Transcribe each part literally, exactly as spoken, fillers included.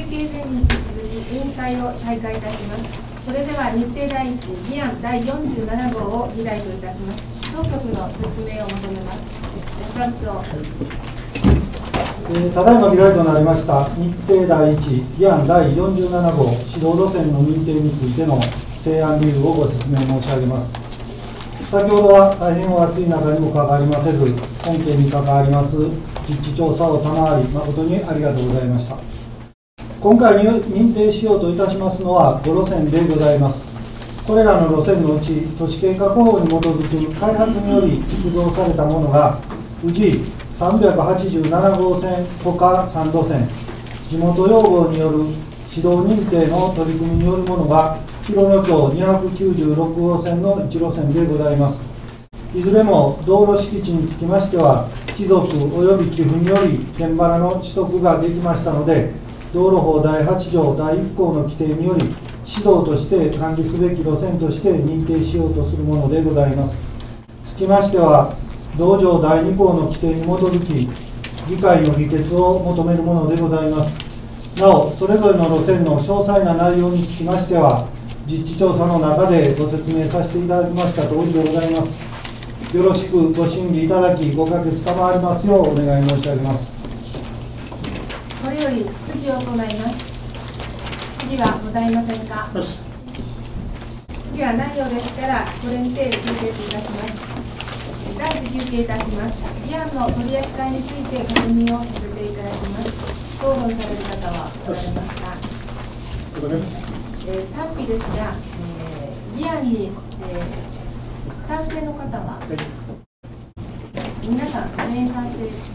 計前に引き続き委員会を再開いたします。それでは日程第一議案だいよんじゅうなな号を議題といたします。当局の説明を求めます。安田部長。 えー、ただいま議題となりました日程第一議案だいよんじゅうなな号指導路線の認定についての提案理由をご説明申し上げます。先ほどは大変お暑い中にもかかわりませず、本件に関わります実地調査を賜り誠にありがとうございました。今回に認定しようといたしますのはご路線でございます。これらの路線のうち都市計画法に基づく開発により築造されたものが宇治さんびゃくはちじゅうなな号線ほかさん路線、地元要望による指導認定の取り組みによるものが広野町にひゃくきゅうじゅうろく号線のいち路線でございます。いずれも道路敷地につきましては貴族及び寄付により現場の取得ができましたので、道路法だいはち条だいいっ項の規定により指導として管理すべき路線として認定しようとするものでございます。つきましては同条だいに項の規定に基づき議会の議決を求めるものでございます。なおそれぞれの路線の詳細な内容につきましては実地調査の中でご説明させていただきました通りでございます。よろしくご審議いただきご可決賜りますようお願い申し上げます。 これより質疑を行います。質疑はございませんか。質疑はないようですからこれにて終結いたします。暫時休憩いたします。議案の取り扱いについて確認をさせていただきます。討論される方はおられますか。えー、賛否ですが、えー、議案に、えー、賛成の方は、はい、皆さん全員賛成です。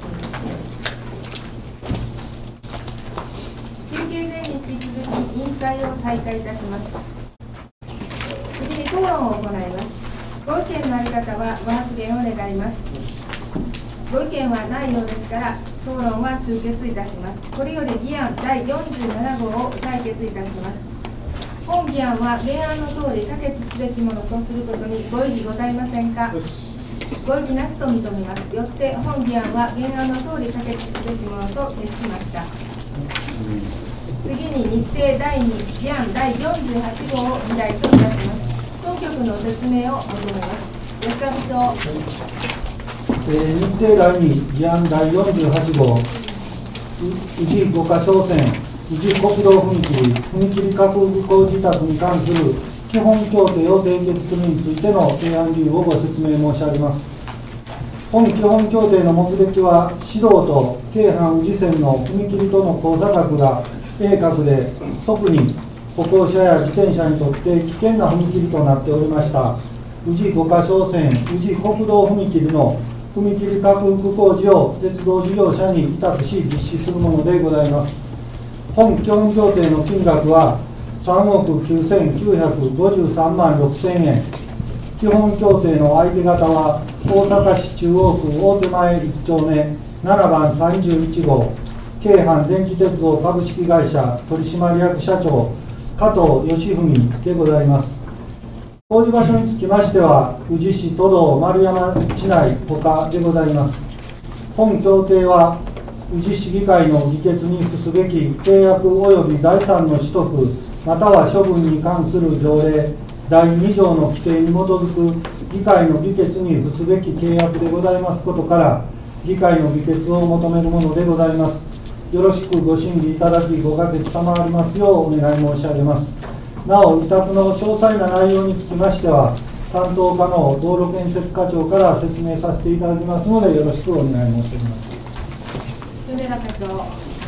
休憩前に引き続き委員会を再開いたします。次に討論を行います。ご意見のある方はご発言を願います。ご意見はないようですから討論は終結いたします。これより議案だいよんじゅうなな号を採決いたします。本議案は原案の通り可決すべきものとすることにご異議ございませんか。ご異議なしと認めます。よって本議案は原案の通り可決すべきものと決しました。次に日程だいに議案だいよんじゅうはち号を議題といたします。当局の説明を求めます。安田部長。 えー、日程だいに議案だいよんじゅうはち号宇治五箇所線宇治国道踏切踏切確保工事宅に関する基本協定を締結するについての提案理由をご説明申し上げます。本基本協定の目的は市道と京阪宇治線の踏切との交差角が鋭角で特に歩行者や自転車にとって危険な踏切となっておりました宇治五箇所線宇治国道踏切の踏切拡幅工事を鉄道事業者に委託し実施するものでございます。本基本協定の金額はさんおくきゅうせんきゅうひゃくごじゅうさんまんろくせんえん。基本協定の相手方は大阪市中央区大手前いち丁目ななばんさんじゅういち号京阪電気鉄道株式会社取締役社長加藤義文でございます。工事場所につきましては宇治市都道丸山市内他でございます。本協定は宇治市議会の議決に付すべき契約及び財産の取得または処分に関する条例だいに条の規定に基づく議会の議決に付すべき契約でございますことから議会の議決を求めるものでございます。よろしくご審議いただきご可決賜りますようお願い申し上げます。なお委託の詳細な内容につきましては担当課の道路建設課長から説明させていただきますのでよろしくお願い申し上げます。 米田課長。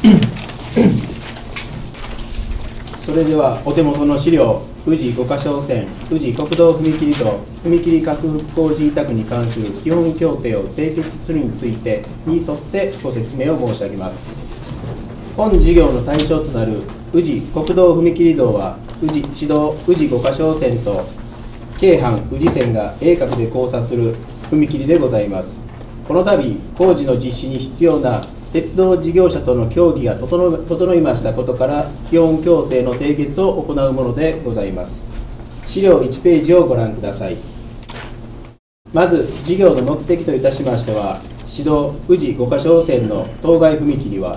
それではお手元の資料宇治五箇所線宇治国道踏切と踏切拡幅工事委託に関する基本協定を締結するについてに沿ってご説明を申し上げます。本事業の対象となる宇治国道踏切道は宇治市道宇治五箇所線と京阪宇治線が鋭角で交差する踏切でございます。この度工事の実施に必要な鉄道事業者との協議が整いましたことから基本協定の締結を行うものでございます。資料いちページをご覧ください。まず事業の目的といたしましては市道宇治五箇所線の当該踏切は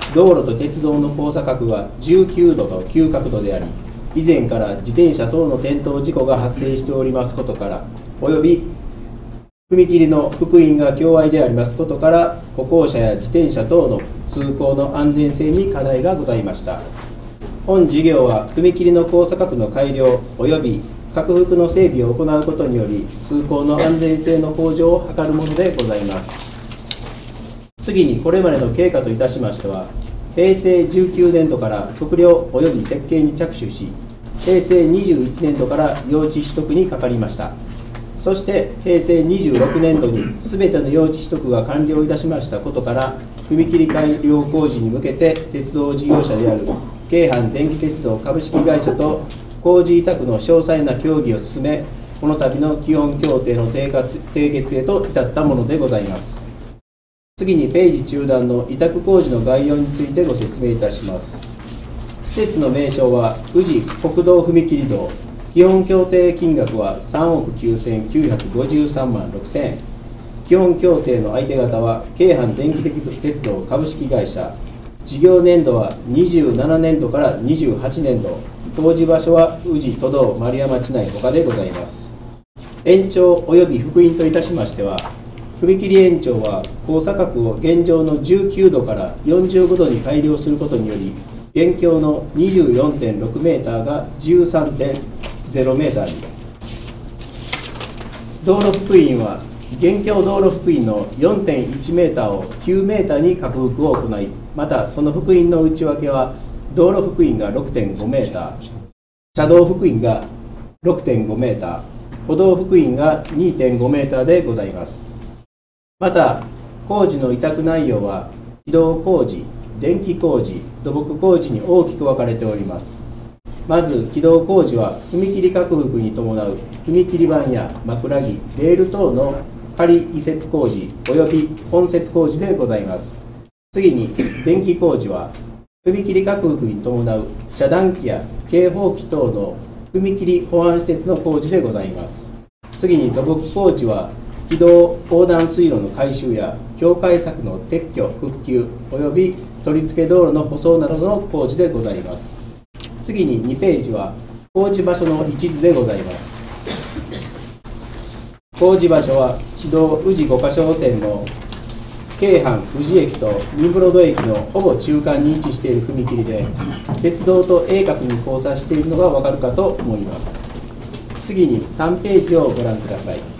道路と鉄道の交差角はじゅうきゅうどと急角度であり、以前から自転車等の転倒事故が発生しておりますことから、および踏切の幅員が狭隘でありますことから、歩行者や自転車等の通行の安全性に課題がございました。本事業は踏切の交差角の改良および拡幅の整備を行うことにより、通行の安全性の向上を図るものでございます。次に、これまでの経過といたしましては、へいせいじゅうきゅうねんどから測量および設計に着手し、へいせいにじゅういちねんどから用地取得にかかりました。そして、へいせいにじゅうろくねんどにすべての用地取得が完了いたしましたことから、踏切改良工事に向けて鉄道事業者である京阪電気鉄道株式会社と工事委託の詳細な協議を進め、この度の基本協定の締結締結へと至ったものでございます。次にページ中段の委託工事の概要についてご説明いたします。施設の名称は宇治国道踏切道、基本協定金額はさんおくきゅうせんきゅうひゃくごじゅうさんまんろくせんえん、基本協定の相手方は京阪電気鉄道株式会社、事業年度はにじゅうななねんどからにじゅうはちねんど、工事場所は宇治都道丸山町内他でございます。延長および幅員といたしましては、踏切延長は交差角を現状のじゅうきゅうどからよんじゅうごどに改良することにより、現況の にじゅうよんてんろくメーターが じゅうさんてんゼロメーターに、道路幅員は現況道路幅員の よんてんいちメーターをきゅうメーターに拡幅を行い、またその幅員の内訳は道路幅員が ろくてんごメーター、車道幅員が ろくてんごメーター、歩道幅員が にてんごメーターでございます。また工事の委託内容は軌道工事、電気工事、土木工事に大きく分かれております。まず軌道工事は踏切拡幅に伴う踏切板や枕木、レール等の仮移設工事および本設工事でございます。次に電気工事は踏切拡幅に伴う遮断機や警報機等の踏切保安施設の工事でございます。次に土木工事は軌道横断水路の改修や境界柵の撤去・復旧および取り付け道路の舗装などの工事でございます。次ににページは工事場所の位置図でございます。工事場所は市道宇治五か所線の京阪宇治駅とニブロード駅のほぼ中間に位置している踏切で、鉄道と鋭角に交差しているのが分かるかと思います。次にさんページをご覧ください。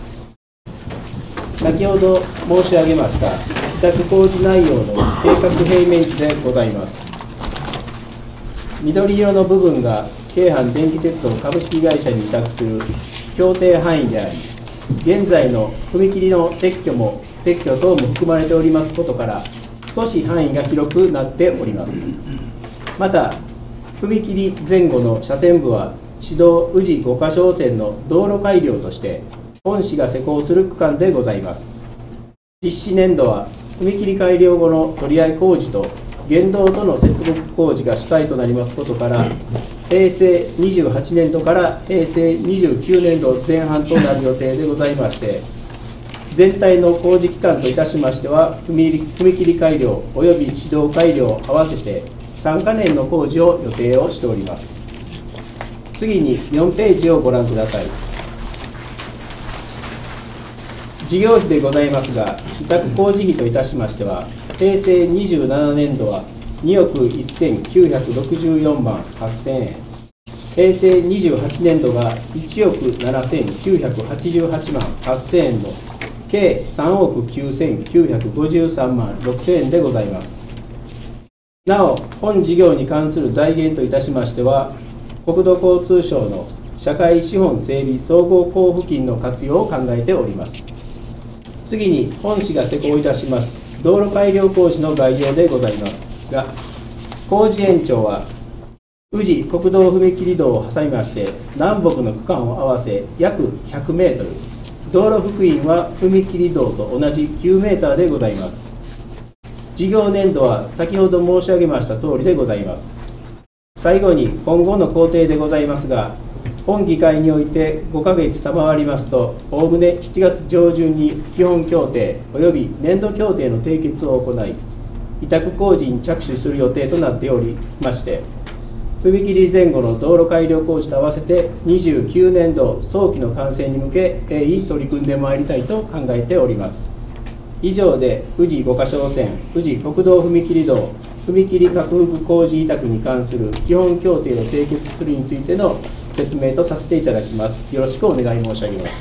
先ほど申し上げました委託工事内容の計画平面図でございます。緑色の部分が京阪電気鉄道株式会社に委託する協定範囲であり、現在の踏切の撤去も撤去等も含まれておりますことから、少し範囲が広くなっております。また踏切前後の車線部は市道宇治五か所線の道路改良として本市が施工する区間でございます。実施年度は踏切改良後の取り合い工事と原道との接続工事が主体となりますことから、へいせいにじゅうはちねんどからへいせいにじゅうきゅうねんどぜん半となる予定でございまして、全体の工事期間といたしましては、踏切改良および市道改良を合わせてさんかねんの工事を予定をしております。次によんページをご覧ください。事業費でございますが、委託工事費といたしましては、へいせいにじゅうななねんどはにおくせんきゅうひゃくろくじゅうよんまんはっせんえん、へいせいにじゅうはちねんどがいちおくななせんきゅうひゃくはちじゅうはちまんはっせんえんの計さんおくきゅうせんきゅうひゃくごじゅうさんまんろくせんえんでございます。なお、本事業に関する財源といたしましては、国土交通省の社会資本整備総合交付金の活用を考えております。次に本市が施行いたします道路改良工事の概要でございますが、工事延長は宇治国道踏切道を挟みまして南北の区間を合わせ約ひゃくメートル、道路幅員は踏切道と同じきゅうメーターでございます。事業年度は先ほど申し上げました通りでございます。最後に今後の工程でございますが、本議会においてごかげつ賜りますと、おおむねしちがつ上旬に基本協定および年度協定の締結を行い、 委託工事に着手する予定となっておりまして、踏切前後の道路改良工事と合わせてにじゅうきゅうねんど早期の完成に向け鋭意取り組んでまいりたいと考えております。以上で宇治五ヶ所線宇治国道踏切道踏切拡幅工事委託に関する基本協定を締結するについての説明とさせていただきます。よろしくお願い申し上げます。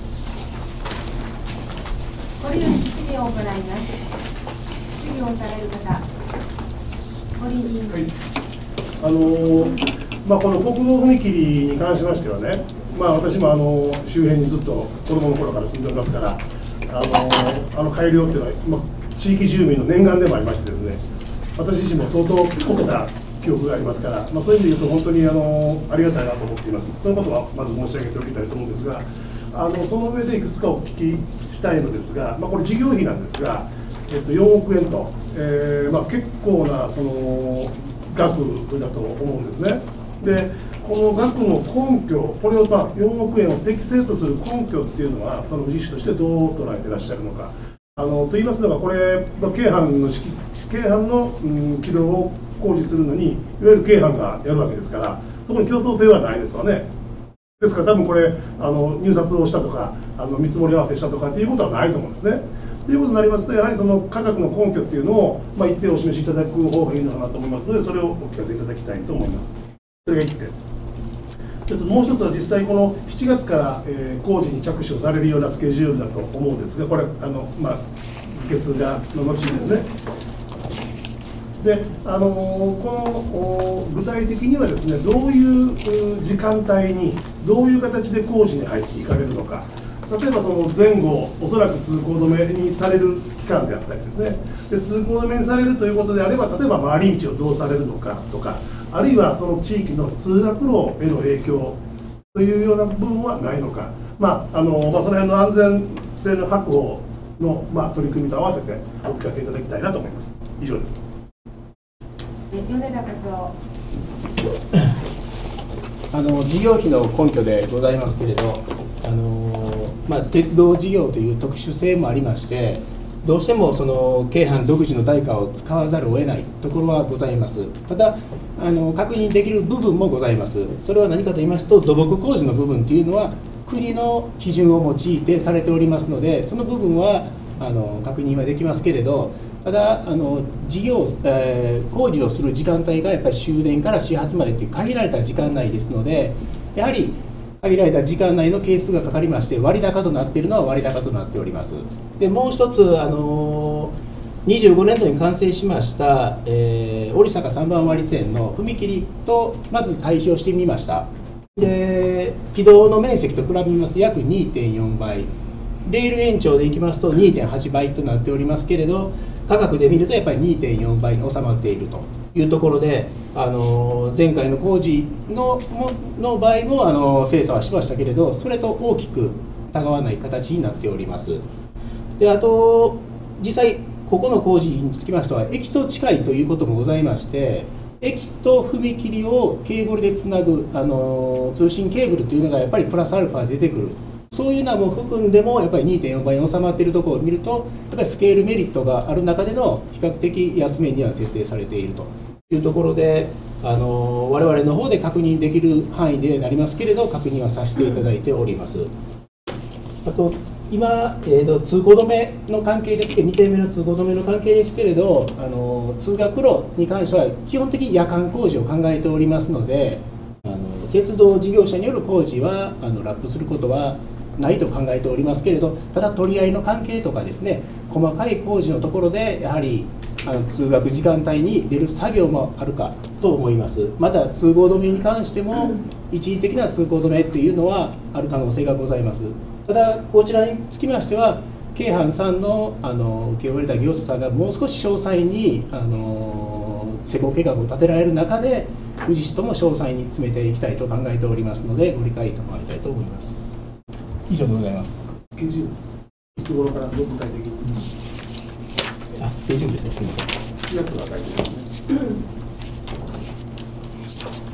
これより質疑を行います。質疑をされる方、堀委員。 はい、あのーまあ、この国道踏切に関しましてはね、まあ、私もあの周辺にずっと子どもの頃から住んでおりますから、あのー、あの改良っていうのは、まあ、地域住民の念願でもありましてですね、私自身も相当こけた記憶がありますから、まあ、そういう意味で言うと本当にあのありがたいなと思っています。そのことはまず申し上げておきたいと思うんですが、あのその上でいくつかお聞きしたいのですが、まあ、これ事業費なんですが、えっと、よんおくえんと、えーまあ、結構なその額だと思うんですね。でこの額の根拠、これを、まあ、よんおくえんを適正とする根拠っていうのは、その富士市としてどう捉えていらっしゃるのか。あのと言いますのが、これ、まあ、京阪の式京阪の、うん、軌道を工事するのに、いわゆる京阪がやるわけですから、そこに競争性はないですわね。ですから、多分これ、あの入札をしたとか、あの見積もり合わせしたとかっていうことはないと思うんですね。ということになりますと、やはりその価格の根拠っていうのを、まあ、一定お示しいただく方がいいのかなと思いますので、それをお聞かせいただきたいと思います。それがいってん。もう一つは実際このしちがつから、えー、工事に着手をされるようなスケジュールだと思うんですが、これあの、まあ、議決がの後にですね。であのー、この具体的にはですね、どういう時間帯にどういう形で工事に入っていかれるのか、例えばその前後おそらく通行止めにされる期間であったりですね、で通行止めにされるということであれば、例えば回り道をどうされるのかとか、あるいはその地域の通学路への影響というような部分はないのか、まああのまあ、その辺の安全性の確保の、まあ、取り組みと合わせてお聞かせいただきたいなと思います。以上です。 米田課長。 あの事業費の根拠でございますけれど、あのまあ、鉄道事業という特殊性もありまして、どうしてもその京阪独自の代価を使わざるを得ないところはございます。ただあの確認できる部分もございます。それは何かと言いますと、土木工事の部分というのは国の基準を用いてされておりますので、その部分はあの確認はできますけれど、ただあの事業、えー、工事をする時間帯がやっぱり終電から始発までという限られた時間内ですので、やはり限られた時間内の係数がかかりまして、割高となっているのは割高となっております。でもう一つ、あのにじゅうごねんどに完成しました、えー、織坂三番割線の踏切とまず対比をしてみました。で軌道の面積と比べます約 にてんよんばい、レール延長でいきますと にてんはちばいとなっておりますけれど、価格で見るとやっぱり にてんよんばいに収まっているというところで、あの前回の工事 の, の場合もあの精査はしましたけれど、それと大きくたがわない形になっております。であと実際ここの工事につきましては駅と近いということもございまして、駅と踏切をケーブルでつなぐあの通信ケーブルというのがやっぱりプラスアルファ出てくる、そういうのも含んでもやっぱり にてんよんばいに収まっているところを見ると、やっぱりスケールメリットがある中での比較的安めには設定されているというところで、あの我々の方で確認できる範囲でなりますけれど、確認はさせていただいております。あと今、えー、と通行止めの関係ですけど、にてんめの通行止めの関係ですけれど、あの通学路に関しては基本的に夜間工事を考えておりますので、あの鉄道事業者による工事はあのラップすることはないと考えておりますけれど、ただ取り合いの関係とかですね、細かい工事のところでやはりあの通学時間帯に出る作業もあるかと思います。また通行止めに関しても一時的な通行止めというのはある可能性がございます。ただこちらにつきましては、京阪さんのあの受け負われた業者さんがもう少し詳細にあの施工計画を立てられる中で、富士市とも詳細に詰めていきたいと考えておりますので、ご理解賜りたいと思います。以上でございます。 スケジュール、いつ頃からどう具体的に。 あ、スケジュールですね、すみません。 しがつが書いてますね。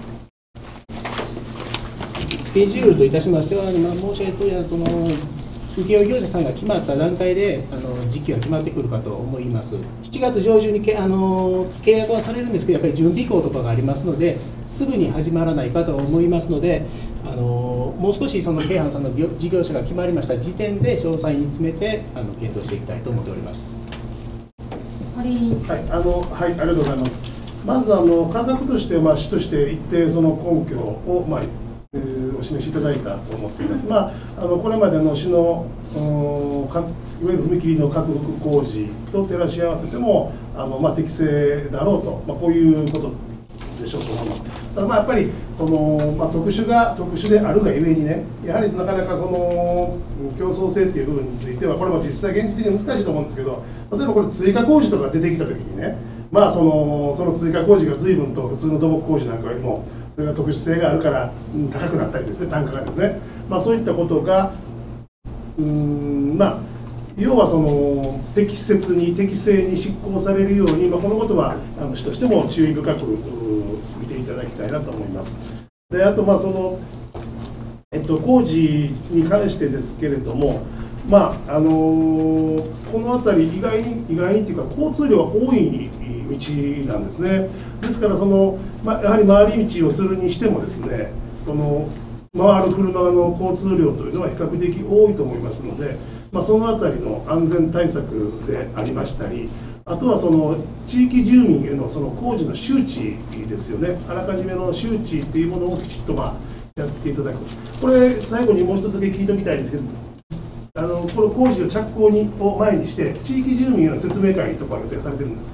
スケジュールといたしましては、今申し上げたとおり、その請負業者さんが決まった段階であの時期が決まってくるかと思います。しちがつ上旬にけあの契約はされるんですけど、やっぱり準備項とかがありますので、すぐに始まらないかと思いますので、あのもう少しその京阪さんの事業者が決まりました時点で詳細に詰めてあの検討していきたいと思っております。 堀井委員。 はい、あのはい、ありがとうございます。まずあの価格として、まあ、市として一定その根拠を、まあえー、お示しいただいたと思っています。まあ、あのこれまでの市のかいわゆる踏切の拡幅工事と照らし合わせてもあの、まあ、適正だろうと、まあ、こういうことでしょうと思います。ただまあやっぱりその、まあ、特殊が特殊であるがゆえにね、やはりなかなかその競争性っていう部分については、これも実際現実的に難しいと思うんですけど、例えばこれ追加工事とか出てきたときにね、まあそのその追加工事が随分と普通の土木工事なんかよりもそれが特殊性があるから、うん、高くなったりですね、単価がですね、まあ、そういったことがうーんまあ要はその適切に適正に執行されるように、まあ、このことはあの市としても注意深く見ていただきたいなと思います。であとまあその、えっと、工事に関してですけれども、まああのー、この辺り意外に意外にというか交通量が多い道なんですね。ですからその、まあ、やはり回り道をするにしてもですね、その回る車の交通量というのは比較的多いと思いますので、まあ、そのあたりの安全対策でありましたり、あとはその地域住民へのその工事の周知ですよね、あらかじめの周知っていうものをきちっとまあやっていただく。これ最後にもう一つだけ聞いておきたいんですけど、あのこの工事を着工にを前にして地域住民への説明会とか予定されてるんですか。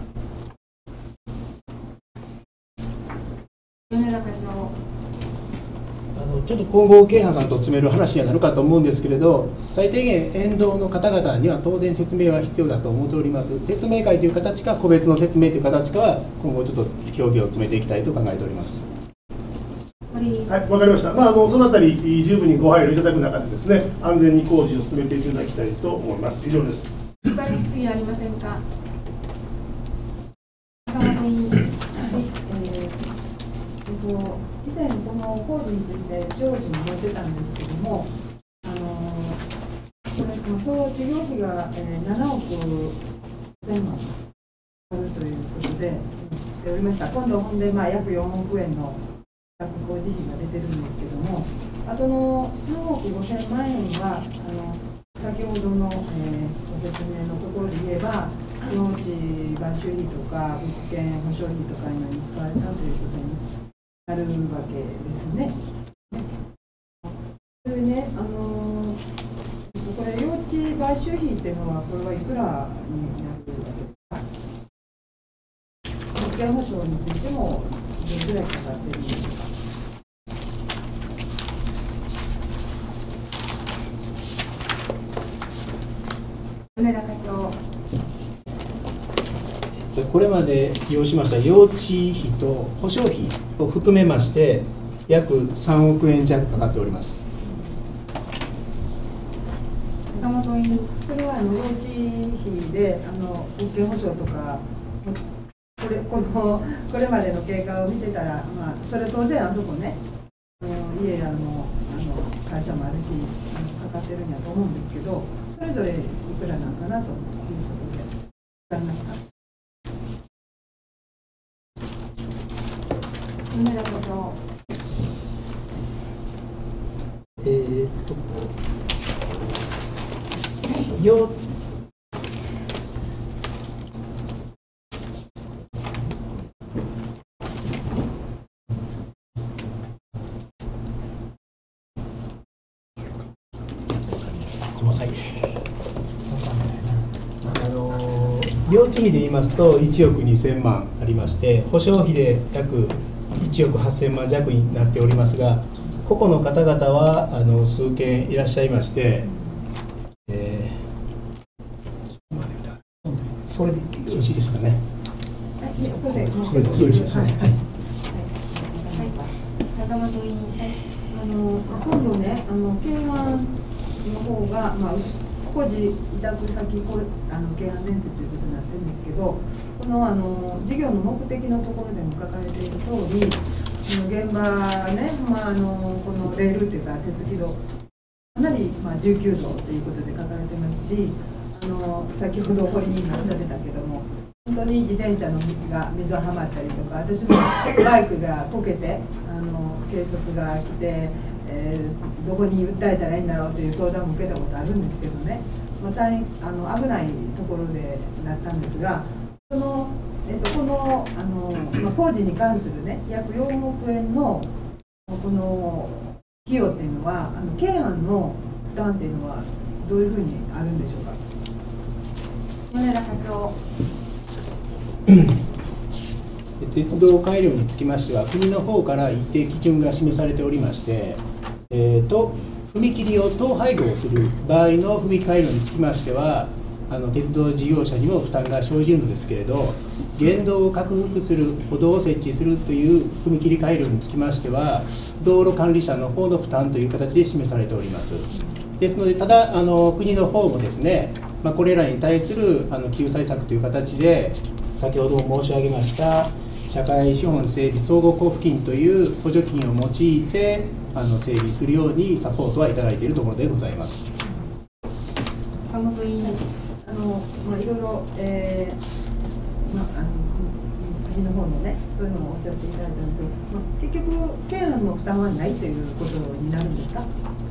米田課長。 あのちょっと今後、京阪さんと詰める話にはなるかと思うんですけれど、最低限、沿道の方々には当然説明は必要だと思っております。説明会という形か、個別の説明という形かは、今後ちょっと協議を詰めていきたいと考えております。 はい、わかりました。まあ、あのそのあたり、十分にご配慮いただく中でですね、安全に工事を進めていただきたいと思います。以上です。 他に質疑ありませんか。高本委員。 以前、この工事について上司に載ってたんですけども、あのこれ総事業費が、えー、ななおくせんまんあるということで、でおりました。今度、ほんで、まあ、約よんおくえんの工事費が出てるんですけども、あとのさんおくごせんまんえんは、あの先ほどの、えー、ご説明のところで言えば、農地買収費とか、物件保証費とかに使われたということになるわけですね。それでね、あのこれ、用地買収費っていうのは、これはいくらになるわけですか。物件保証についても、どれぐらいかかっているんですか。 米田課長。 これまで要しました用地費と保証費を含めまして約さんおくえん弱かかっております。 坂本委員。 それはあの用地費であの物件保証とかこれこのこれまでの経過を見てたら、まあ、それ当然あそこねあの家らのあの会社もあるしあのかかってるんやと思うんですけど、それぞれいくらなんかなということで分かりますか。 米田課長。 えー、っとよ細かいあの用地費で言いますといちおくにせんまんありまして、保証費で約いちおくはっせんまん弱になっておりますが、個々の方々はあの数件いらっしゃいまして、えー、それでよろしいですかね。 はい、それでそれでよろしいですね。はい。 坂本委員。 あの今度ね、あの京阪の方が、まあ、工事委託先これあの京阪電鉄ということになってるんですけど、このあの事業の目的のところでも書かれている通り、現場ね、まあ、あのこのレールというか鉄軌道かななり、まあ、じゅうきゅうどということで書かれてますし、あの先ほど堀井議員がおっしゃってたけども、本当に自転車のが水がはまったりとか、私もバイクがこけてあの警察が来て、えー、どこに訴えたらいいんだろうという相談を受けたことあるんですけどね、またあの危ないところでなったんですが、その、えっと、このあの、まあ、工事に関するね約よんおくえんのこの費用っていうのは、あの京阪の負担っていうのはどういうふうにあるんでしょうか。 米田課長。 鉄道改良につきましては、国の方から一定基準が示されておりまして、えー、と踏切を統廃合する場合の踏切改良につきましては、あの鉄道事業者にも負担が生じるのですけれど、原道を拡幅する、歩道を設置するという踏切改良につきましては、道路管理者の方の負担という形で示されております。ですので、ただあの国の方もですね、まあ、これらに対するあの救済策という形で、先ほど申し上げました社会資本整備総合交付金という補助金を用いてあの整備するようにサポートはいただいているところでございます。 坂本委員。 あのまあ、いろいろ、えーまあ、あの国の方のね、そういうのもおっしゃっていただいたんですけど、まあ、結局、京阪の負担はないということになるんですか。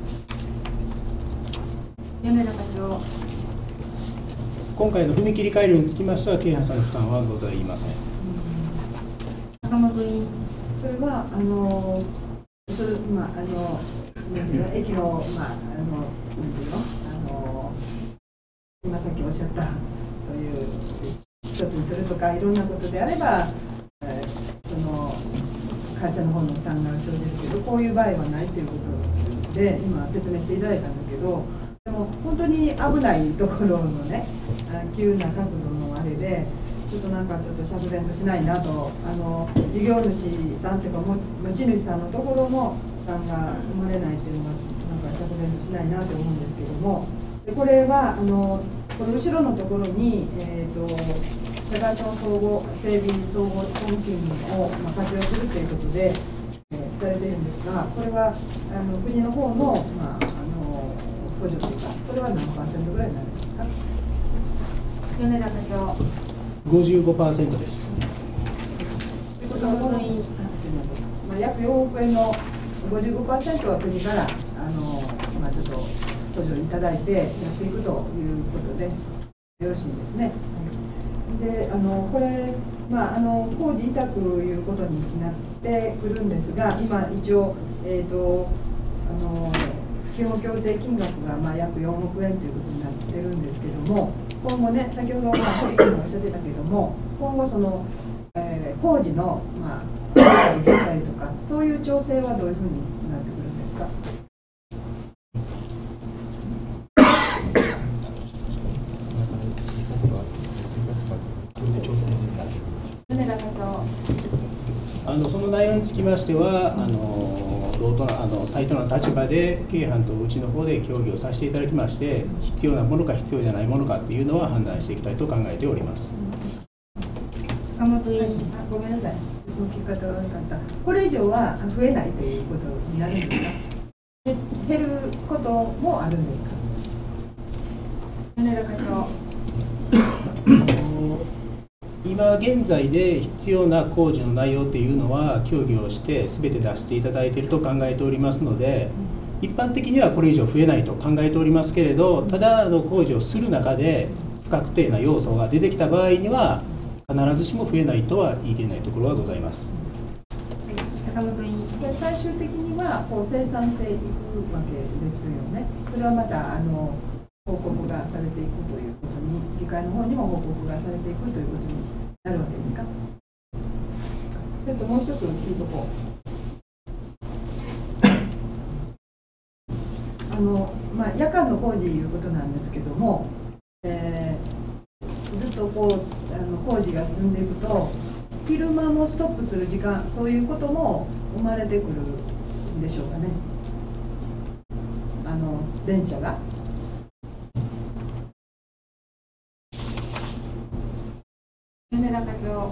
米田課長。 今回の踏切改良につきましては、京阪さんの負担はございません。 坂本委員。 それはあのそれ、まあ、あのなんていうの、駅の、まあ、あのなんていうの、あの今さっきおっしゃったそういう一つにするとかいろんなことであれば、えー、その会社の方の負担が生じるけど、こういう場合はないということで今説明していただいたんだけど、でも本当に危ないところのね、急な角度のあれでちょっとなんかちょっと釈然としないなと、あの事業主さんというか持ち主さんのところも負担が生まれないというのがなんか釈然としないなと思うんですけども、でこれはあのこの後ろのところに、えー、と社会資本総合整備総合交付金を、まあ、活用するということで、えー、されているんですが、これはあの国の方の、まあ、あの補助というか、これは何パーセントぐらいになるんですか。 米田課長。 ごじゅうごパーセントです。 坂本委員。 まあ、約よんおくえんの ごじゅうごパーセント は国からあの、まあ、ちょっと補助いただいてやっていくということでよろしいんですね。で、あのこれ、まあ、あの工事委託いうことになってくるんですが、今一応、えーと、あの基本協定金額がまあ約よんおくえんということになってるんですけども、今後ね、先ほど、まあ、堀井議員もおっしゃってたけども、今後その、えー、工事の、まあ、上げたり減ったりとか、そういう調整はどういうふうになってくるんですか。 米田課長。 あのその内容につきましては、あの同等なあの対等な立場で京阪とうちの方で協議をさせていただきまして、必要なものか必要じゃないものかっていうのは判断していきたいと考えております。 坂本委員。 あ、ごめんなさい、その聞き方が悪かった。これ以上は増えないということになるんですか。減ることもあるんですか。 米田課長。 今現在で必要な工事の内容というのは協議をして全て出していただいていると考えておりますので、一般的にはこれ以上増えないと考えておりますけれど、ただあの工事をする中で不確定な要素が出てきた場合には必ずしも増えないとは言い切れないところはございます。 坂本委員。 これ最終的にはこう生産していくわけですよね。それはまたあの報告がされていくということに、議会の方にも報告がされていくということになるわけですか。それともう一つ聞いとこう。あのまあ、夜間の工事いうことなんですけども、えー、ずっとこうあの工事が進んでいくと、昼間もストップする時間、そういうことも生まれてくるんでしょうかね。あの電車が。 米田課長。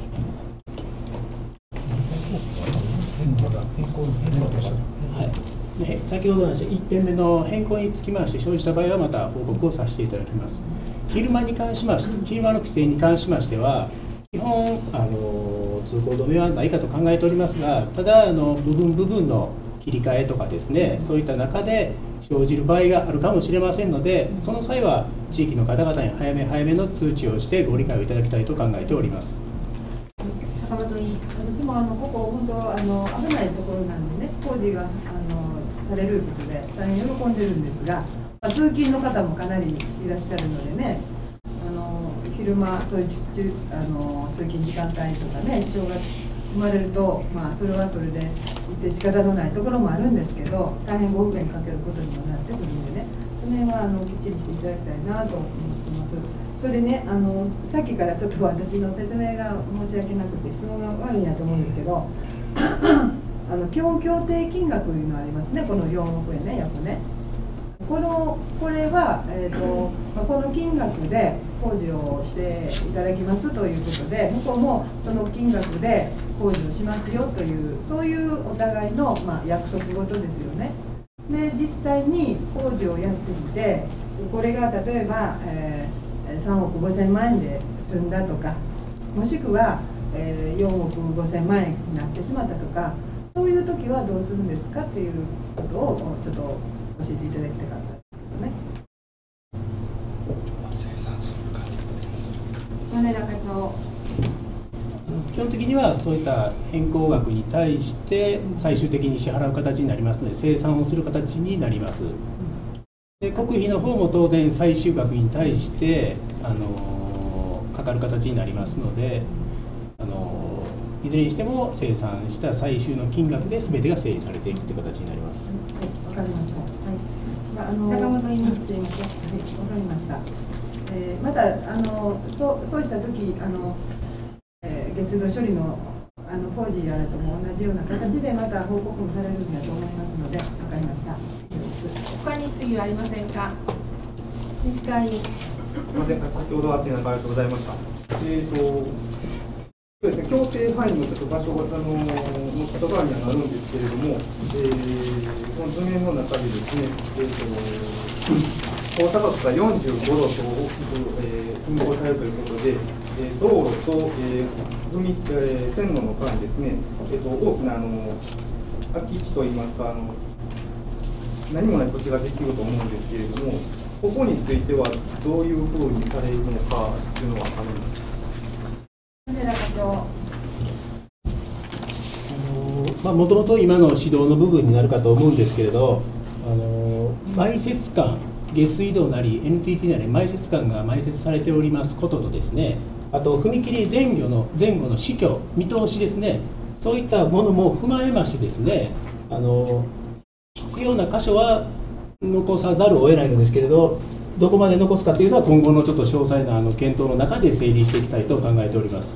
はい、 で先ほどのいってんめの変更につきまして生じた場合はまた報告をさせていただきます。昼間に関しまして昼間の規制に関しましては基本あの通行止めはないかと考えておりますが、ただあの部分部分の切り替えとかですね、そういった中で生じる場合があるかもしれませんので、その際は地域の方々に早め早めの通知をしてご理解をいただきたいと考えております。 坂本委員。 私もあのここ本当あの危ないところなんでね、工事があのされることで大変喜んでるんですが、まあ、通勤の方もかなりいらっしゃるのでね、あの昼間そういう中あの通勤時間帯とかね、支障が生まれると、まあそれはそれでいて仕方のないところもあるんですけど、大変ご不便かけることにもなってくるんでね、その辺はあのきっちりしていただきたいなと思ってます。それでね、あのさっきからちょっと私の説明が申し訳なくて質問が悪いんやと思うんですけどあの基本協定金額いうのありますね、このよんおくえんね、約ね。このこれは、えーとまあ、この金額で工事をしていただきますということで、向こうもその金額で工事をしますよという、そういうお互いの、まあ、約束事ですよね。で、実際に工事をやってみて、これが例えば、えー、さんおくごせんまんえんで済んだとか、もしくは、えー、よんおくごせんまんえんになってしまったとか、そういう時はどうするんですかっていうことをちょっと教えていただきたかったんですけどね。 米田課長。 基本的にはそういった変更額に対して最終的に支払う形になりますので、精算をする形になります。で、国費の方も当然最終額に対してあのかかる形になりますので、あのいずれにしても精算した最終の金額で全てが整理されていくという形になります。 はい、わかりました。はい、あの坂本委員。 すいません。はい、わかりました。えー、またあのそうそうした時あの、えー、月度処理のあの工事やらとも同じような形でまた報告もされるんだと思いますので、わかりました。 他に次はありませんか。西川委員。 すみません、先ほどはありがとうございました。えーとそうですね、協定範囲のちょっと場所があのの外側にはなるんですけれども、えー、この図面の中でですね、えーと高高さがよんじゅうごどと大きく、えー、運行されるということで、えー、道路と、えー踏みえー、線路の間にですね、えー、と大きなあの空き地といいますか、あの何もない土地ができると思うんですけれども、ここについてはどういうふうにされるのかというのはあるんですか。 米田課長。 もともと今の指導の部分になるかと思うんですけれど、あの埋設管、下水道なり エヌティーティー なり埋設管が埋設されておりますこととですね、あと踏切前後の前後の市況、見通しですね、そういったものも踏まえましてですね、あの必要な箇所は残さざるを得ないのですけれど、どこまで残すかというのは今後のちょっと詳細なあの検討の中で整理していきたいと考えております。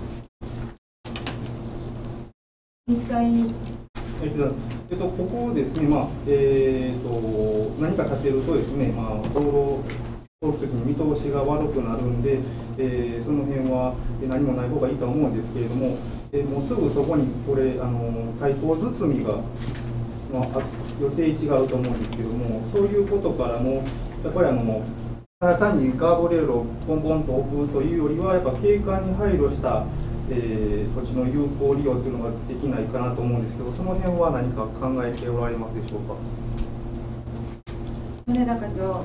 西川委員。 えっと、えっと、ここですね、まあえー、と何か建てるとですね、まあ、道路通るときに見通しが悪くなるんで、えー、その辺は何もない方がいいと思うんですけれども、えー、もうすぐそこにこれあの対向包みが、まあ、予定地があると思うんですけども、そういうことからもやっぱりあのただ単にガードレールをポンポンと置くというよりは、やっぱ景観に配慮した、えー、土地の有効利用というのができないかなと思うんですけど、その辺は何か考えておられますでしょうか。 米田課長。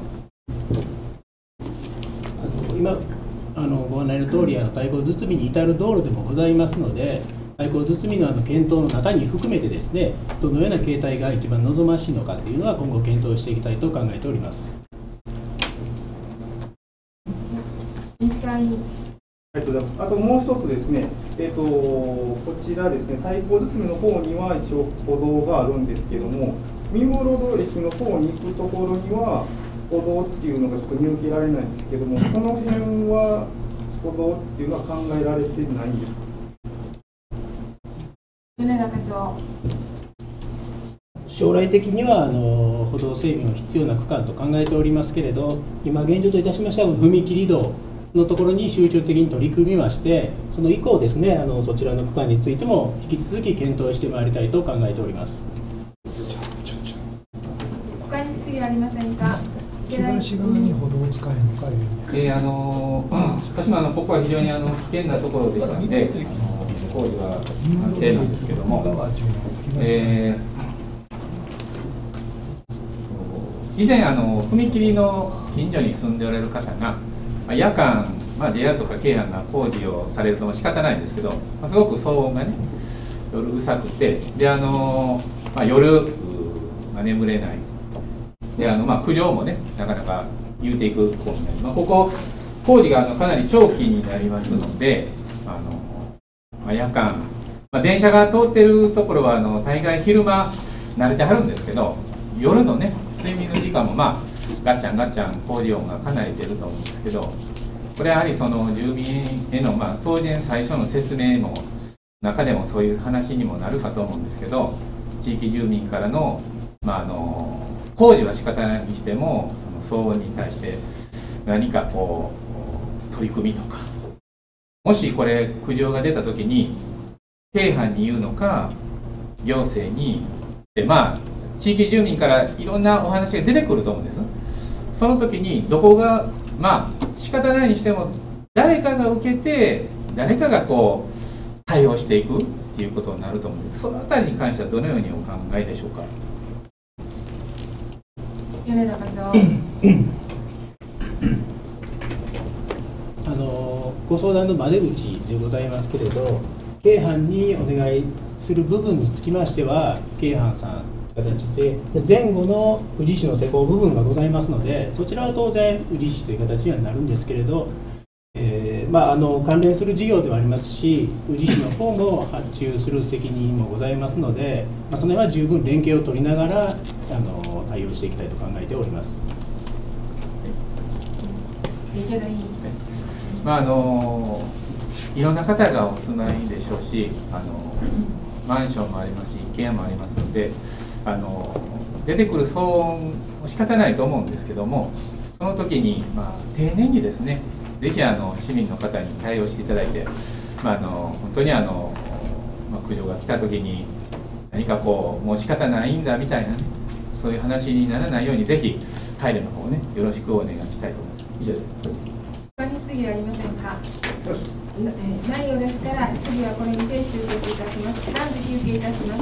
今あのご案内の通り、あの対向包みに至る道路でもございますので、対向包みのあの検討の中に含めてですね、どのような形態が一番望ましいのかというのは今後検討していきたいと考えております。 西川委員。 ありがとうございます。あともう一つですね、えー、とこちらですね、対向包みの方には一応歩道があるんですけども、三室戸駅の方に行くところには歩道っていうのがちょっと見受けられないんですけども、この辺は歩道っていうのは考えられてないんですか。 米田課長。 将来的にはあの歩道整備も必要な区間と考えておりますけれど、今現状といたしましては踏切道のところに集中的に取り組みまして、その以降ですね、あのそちらの区間についても引き続き検討してまいりたいと考えております。 りませんか。 東側に歩道を使えるのかいう。 えーあの私もあのここは非常にあの危険なところでしたので、工事は完成なんですけども、えー以前あの踏切の近所に住んでおられる方が、まあ、夜間、まあ、ジェイアール とか京阪が工事をされるとも仕方ないんですけど、まあ、すごく騒音がね夜うさくて、であの、まあ、夜、まあ、眠れないで、あの、まあ、苦情もねなかなか言うていく方になります。まあ、ここ工事があのかなり長期になりますので、あの、まあ、夜間、まあ、電車が通ってるところはあの大概昼間慣れてはるんですけど、夜のね睡眠の時間もまあガッチャンガッチャン工事音がかなり出ると思うんですけど、これやはりその住民への、まあ、当然最初の説明の中でもそういう話にもなるかと思うんですけど、地域住民からの、まあ、あの工事は仕方ないにしてもその騒音に対して何かこう取り組みとか、もしこれ苦情が出た時に京阪に言うのか行政にで、まあ地域住民からいろんなお話が出てくると思うんです。その時にどこがまあ仕方ないにしても誰かが受けて誰かがこう対応していくっていうことになると思うんです。そのあたりに関してはどのようにお考えでしょうか。 米田課長。 あのご相談の窓口でございますけれど、京阪にお願いする部分につきましては京阪さん形で、前後の宇治市の施工部分がございますので、そちらは当然宇治市という形にはなるんですけれど、えーまあ、あの関連する事業ではありますし、宇治市の方も発注する責任もございますので、まあ、その辺は十分連携を取りながらあの対応していきたいと考えております。 池田委員。 まああのいろんな方がお住まいでしょうし、あのマンションもありますし一軒家もありますので、あの出てくる騒音も仕方ないと思うんですけども、その時に、まあ、丁寧にですね、ぜひあの市民の方に対応していただいて、まあ、あの本当にあの、まあ、苦情が来た時に何かこうもう仕方ないんだみたいな、ね、そういう話にならないようにぜひ配慮の方をねよろしくお願いしたいと思います。以上です。 他に質疑はありませんか。ないようですから質疑はこれにて終結いたします。暫時休憩いたします。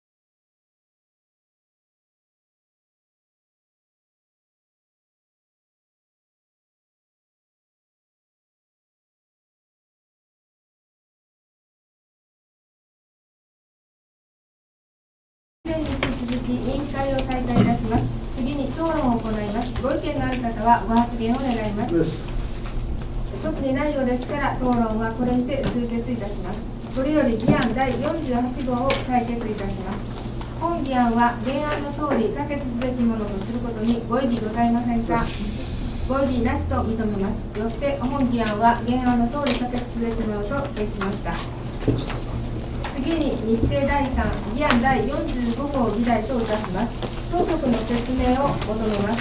以前に引き続き委員会を再開いたします。次に討論を行います。ご意見のある方はご発言を願います。特にないようですから討論はこれにて終結いたします。これより議案だいよんじゅうはちごうを採決いたします。本議案は原案の通り可決すべきものとすることにご異議ございませんか。ご異議なしと認めます。よって本議案は原案の通り可決すべきものと決しました。次に日程だいさん議案だいよんじゅうごごう議題といたします。当局の説明を求めます。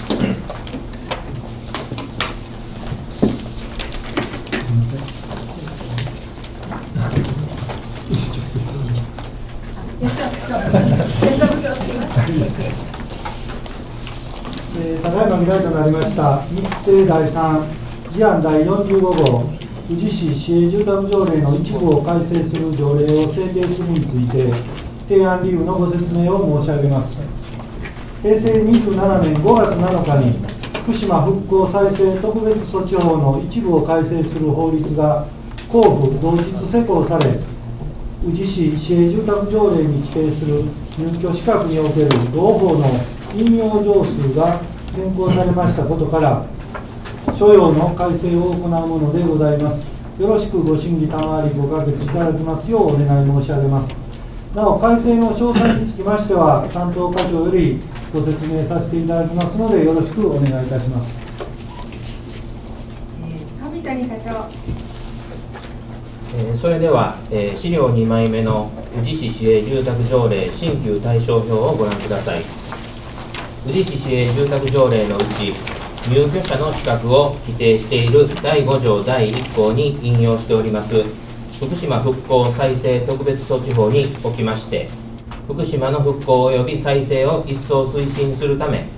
えー、ただいま議題となりました日程だいさん議案だいよんじゅうごごう宇治市市営住宅条例の一部を改正する条例を制定するについて提案理由のご説明を申し上げます。へいせいにじゅうななねんごがつなのかに福島復興再生特別措置法の一部を改正する法律が公布同日施行され、宇治市市営住宅条例に規定する入居資格における同法の引用条数が変更されましたことから、所要の改正を行うものでございます。よろしくご審議賜りご可決いただきますようお願い申し上げます。なお、改正の詳細につきましては、担当課長よりご説明させていただきますので、よろしくお願いいたします。 上谷課長。 えー、それでは、えー、資料にまいめの宇治市市営住宅条例新旧対照表をご覧ください。宇治市市営住宅条例のうち、入居者の資格を規定しているだいごじょうだいいっこうに引用しております福島復興再生特別措置法におきまして、福島の復興及び再生を一層推進するため、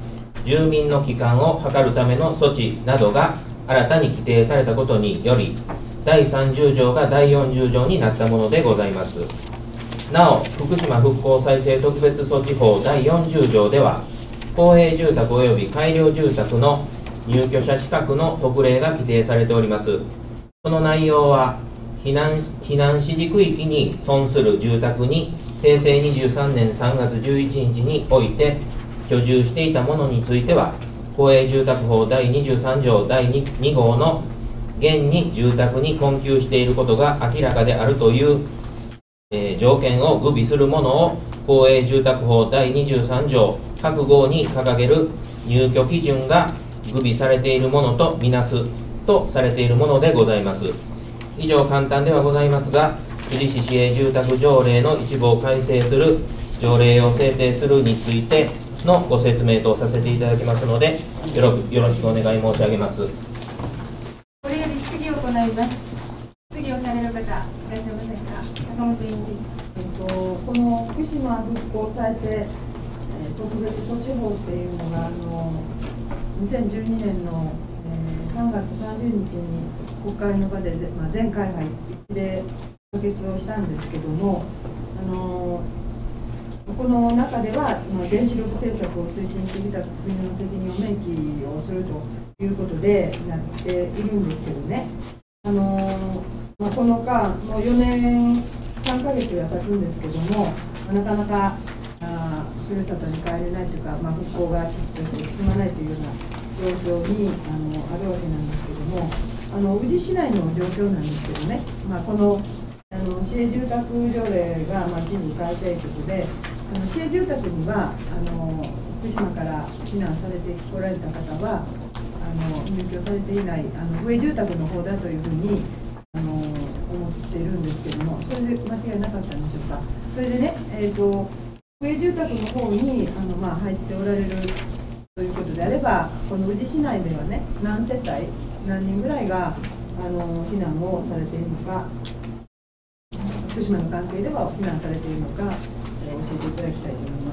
住民の帰還を図るための措置などが新たに規定されたことにより、だいさんじゅう条がだいよんじゅう条になったものでございます。なお、福島復興再生特別措置法だいよんじゅう条では、公営住宅及び改良住宅の入居者資格の特例が規定されております。その内容は、避難、避難指示区域に損する住宅にへいせいにじゅうさんねんさんがつじゅういちにちにおいて居住していたものについては、公営住宅法だいにじゅうさん条だいに号の現に住宅に困窮していることが明らかであるという、えー、条件を具備するものを公営住宅法だいにじゅうさん条各号に掲げる入居基準が具備されているものとみなすとされているものでございます。以上簡単ではございますが、宇治市市営住宅条例の一部を改正する条例を制定するについてのご説明とさせていただきますので、よろよろしくお願い申し上げます。 これより質疑を行います。質疑をされる方いらっしゃいませんか。坂本委員えっと、この福島復興再生、えー、特別措置法っていうのがあのにせんじゅうにねんの、えー、さんがつさんじゅうにちに国会の場で、まあ、全会が一致で可決をしたんですけども、あのこの中では、まあ、原子力政策を推進してきた国の責任を明記をするということでなっているんですけどね、あのまあ、この間、もうよねんさんかげつが経つんですけども、なかなかあふるさとに帰れないというか、まあ、復興が遅々として進まないというような状況にあのあるわけなんですけども、あの宇治市内の状況なんですけどね、まあ、このあの市営住宅条例が、まあ、一部改正ということで、あの市営住宅にはあの福島から避難されてこられた方はあの入居されていないあの上住宅の方だというふうにあの思っているんですけども、それで間違いなかったんでしょうか。それでね、えーと、上住宅の方にあの、まあ、入っておられるということであれば、この宇治市内ではね、何世帯、何人ぐらいがあの避難をされているのか、福島の関係では避難されているのか、えー、教えていただきたいと思います。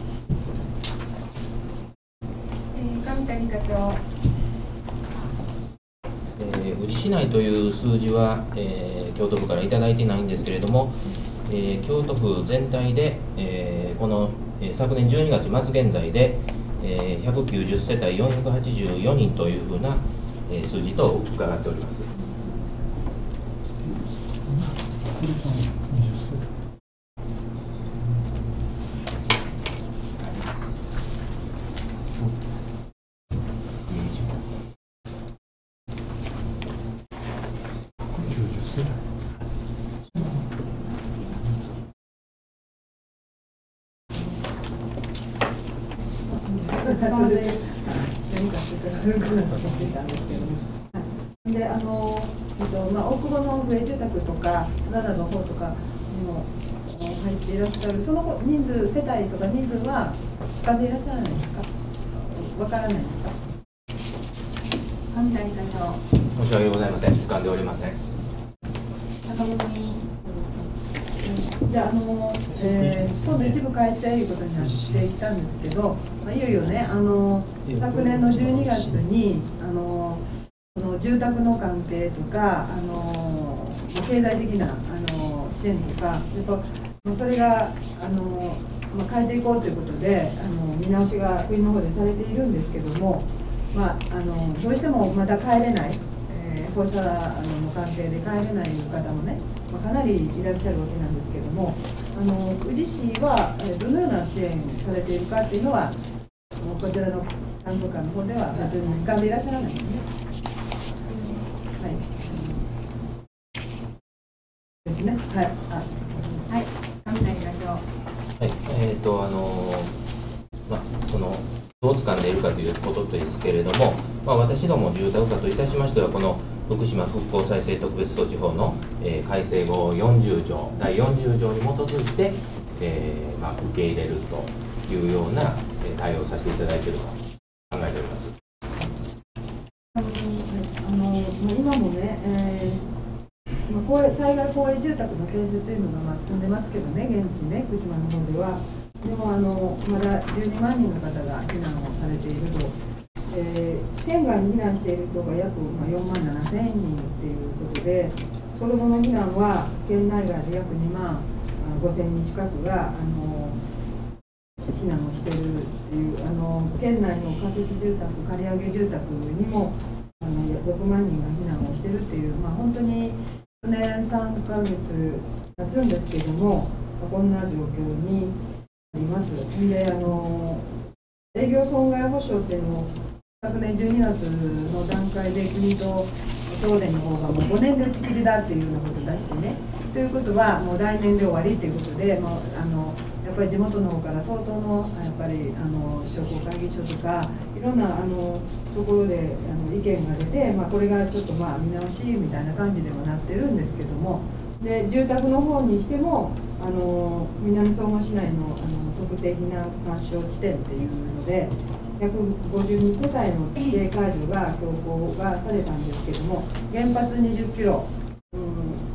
えー、上谷課長。 えー、宇治市内という数字は、えー、京都府からいただいてないんですけれども、えー、京都府全体で、えー、この、えー、昨年じゅうにがつまつ現在で、えー、ひゃくきゅうじゅっせたいよんひゃくはちじゅうよにんというふうな、えー、数字と伺っております。 で、あの、えっとまあ、大久保の不営住宅とか、砂田の方とかにも入っていらっしゃる、その人数、世帯とか人数は掴んでいらっしゃらないですか、わからないですか。 上谷課長。 申し訳ございません、掴んでおりません。 坂本委員。 じゃあ、あの、えー、今度一部改正ということになってきたんですけど、まあ、いよいよね、あの昨年のじゅうにがつにあのこの住宅の関係とか、あの経済的なあの支援とか、それがあの、まあ、変えていこうということで、あの見直しが国の方でされているんですけども、まあ、あのどうしてもまだ帰れない、えー、放射の関係で帰れない方もね、まあ、かなりいらっしゃるわけなんですけども、あの宇治市はどのような支援されているかっていうのは、こちらの担当官の方では別に掴んでいらっしゃらないんですね。はい。ですね。はい。 はい。上谷課長。 はい。えっ、ー、とあのまあそのどう掴んでいるかということですけれども、まあ私ども住宅課といたしましてはこの福島復興再生特別措置法の、えー、改正後よんじゅう条だいよんじゅう条に基づいて、えーまあ、受け入れるというような、えー、対応をさせていただいていると考えております。 あの今もね、えー、まあ、災害公営住宅の建設というのがまあ進んでますけどね、現地ね、福島の方では。 でもあのまだじゅうにまんにんの方が避難をされていると、えー、県外に避難している人が約よんまんななせんにんということで、子どもの避難は県内外で約にまんごせんにん近くがあの避難をしているという、あの県内の仮設住宅、借り上げ住宅にもあのろくまんにんが避難をしているという、まあ、本当によねんさんかげつ経つんですけれども、こんな状況にあります。で、あの営業損害保障っていうのを昨年じゅうにがつの段階で国と東電の方がもうごねんで打ち切りだっていうようなことを出してね、ということはもう来年で終わりということで、もうあのやっぱり地元の方から相当のやっぱりあの商工会議所とかいろんなあのところであの意見が出て、まあ、これがちょっとまあ見直しみたいな感じではなってるんですけども、で住宅の方にしてもあの南相馬市内のあの特定避難干渉地点っていうのでひゃくごじゅうにせたいの指定解除が強行がされたんですけども、原発にじゅっキロ、うん、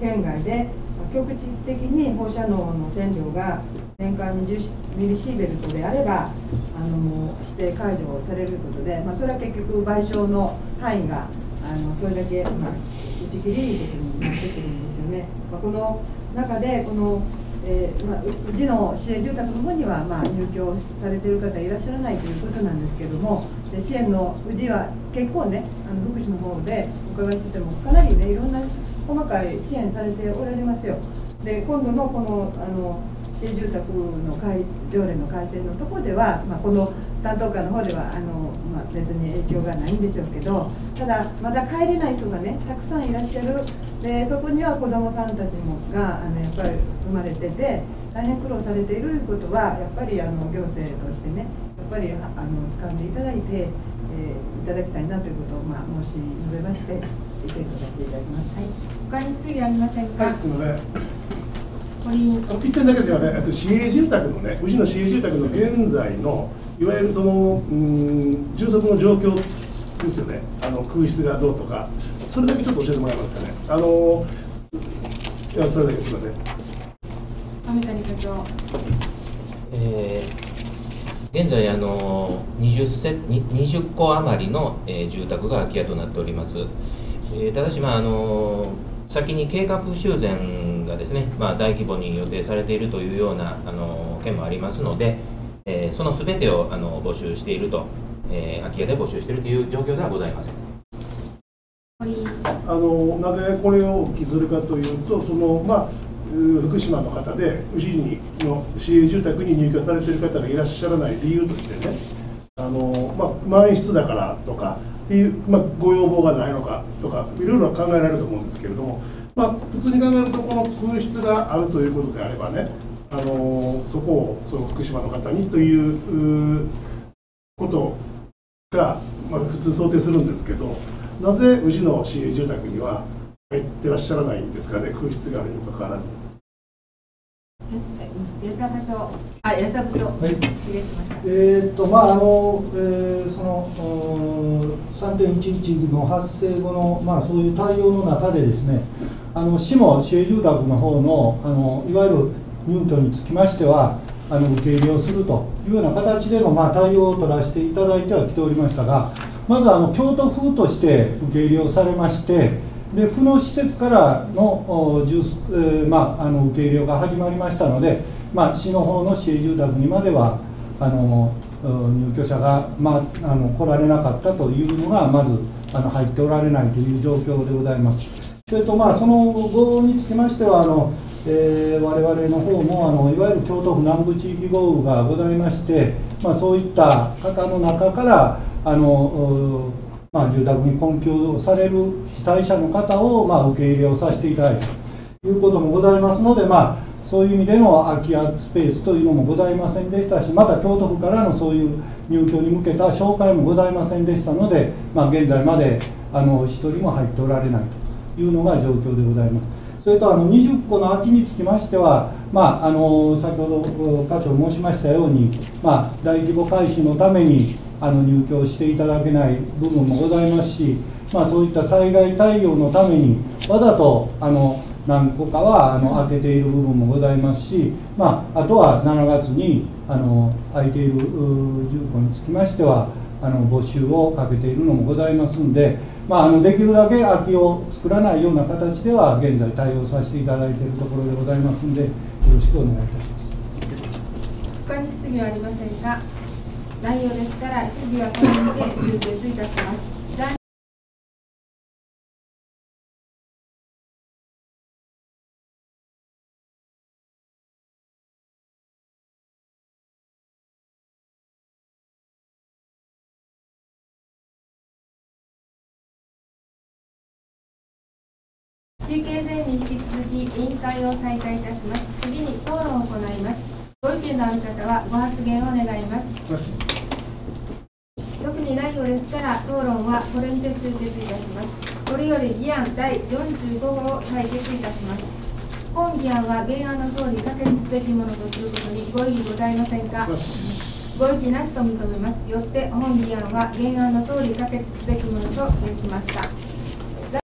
圏外で局地的に放射能の線量が年間にじゅうミリシーベルトであればあのもう指定解除をされることで、まあ、それは結局賠償の範囲があのそれだけ、まあ、打ち切りということになってくるんですよね。まあ、この中でこのえーまあ、うちの市営住宅の方には、まあ、入居されている方いらっしゃらないということなんですけれども、で支援のうちは結構ね、あの福祉の方でお伺いしててもかなりねいろんな細かい支援されておられますよ。で今度のこのあの市営住宅の改条例の改正のところでは、まあ、この担当課の方ではあの、まあ、別に影響がないんでしょうけど、ただまだ帰れない人がねたくさんいらっしゃる。でそこには子どもさんたちもがあのやっぱり生まれてて大変苦労されていることはやっぱりあの行政としてねやっぱりあの掴んでいただいて、えー、いただきたいなということを、まあ、申し述べまして意見させていただきます。 はい、他に質疑ありませんか。 はい、すみません。 堀井あの一点だけすみません。えっと市営住宅のね、うちの市営住宅の現在のいわゆるそのうん充足の状況ですよね。あの空室がどうとか。それだけちょっと教えてもらえますかね。あのいやそれだけすみません。 亀谷課長。 えー、現在あの 20, せ20戸余りの、えー、住宅が空き家となっております。えー、ただし、まあ、あの先に計画修繕がですね、まあ、大規模に予定されているというようなあの件もありますので、えー、そのすべてをあの募集していると、えー、空き家で募集しているという状況ではございません。 あのなぜこれをお聞きするかというと、そのまあ、福島の方で、うちにの市営住宅に入居されている方がいらっしゃらない理由としてね、あの、まあ、満室だからとかっていう、まあ、ご要望がないのかとか、いろいろ考えられると思うんですけれども、まあ、普通に考えると、この空室があるということであればね、あのそこをその福島の方にということが、まあ、普通想定するんですけど、なぜ宇治の市営住宅には入ってらっしゃらないんですかね、空室があるにもかかわらず。 安田課長、あ、安田部長、はい、失礼しました。 えーっとまああの、えー、その さんてんいちいち の発生後の、まあ、そういう対応の中でですね、あの市も市営住宅の方のあのいわゆる入居につきましてはあの受け入れをするというような形での、まあ、対応を取らせていただいてはきておりましたが、まずあの京都府として受け入れをされまして、で府の施設からの、えーまあ、あの受け入れが始まりましたので、まあ、市の方の市営住宅にまではあの入居者が、まあ、あの来られなかったというのがまずあの入っておられないという状況でございます。それと、まあ、その後につきましてはあの、えー、我々の方もあのいわゆる京都府南部地域豪雨がございまして、まあ、そういった方の中からあの、まあ、住宅に困窮される被災者の方を、まあ、受け入れをさせていただいたということもございますので、まあ、そういう意味での空き家スペースというのもございませんでしたし、また京都府からのそういう入居に向けた紹介もございませんでしたので、まあ、現在まであの一人も入っておられないというのが状況でございます。それとあのにじゅっこの空きにつきましては、まあ、あの先ほど課長申しましたように、まあ、大規模改修のためにあの入居していただけない部分もございますし、まあ、そういった災害対応のためにわざとあの何個かはあの空けている部分もございますし、まあ、あとはしちがつにあの空いている住戸につきましてはあの募集をかけているのもございますので、まあ、あのできるだけ空きを作らないような形では現在対応させていただいているところでございますので、よろしくお願いいたします。 他に質疑はありませんが、内容でしたら質疑はこのにて終結いたします。休憩前に引き続き委員会を再開いたします。次に討論を行います。ご意見のある方はご発言を願います。特にないようですから討論はこれにて終結いたします。これより議案だいよんじゅうごほうを採決いたします。本議案は原案の通り可決すべきものとすることにご異議ございませんか。ご異議なしと認めます。よって本議案は原案の通り可決すべきものと決しました。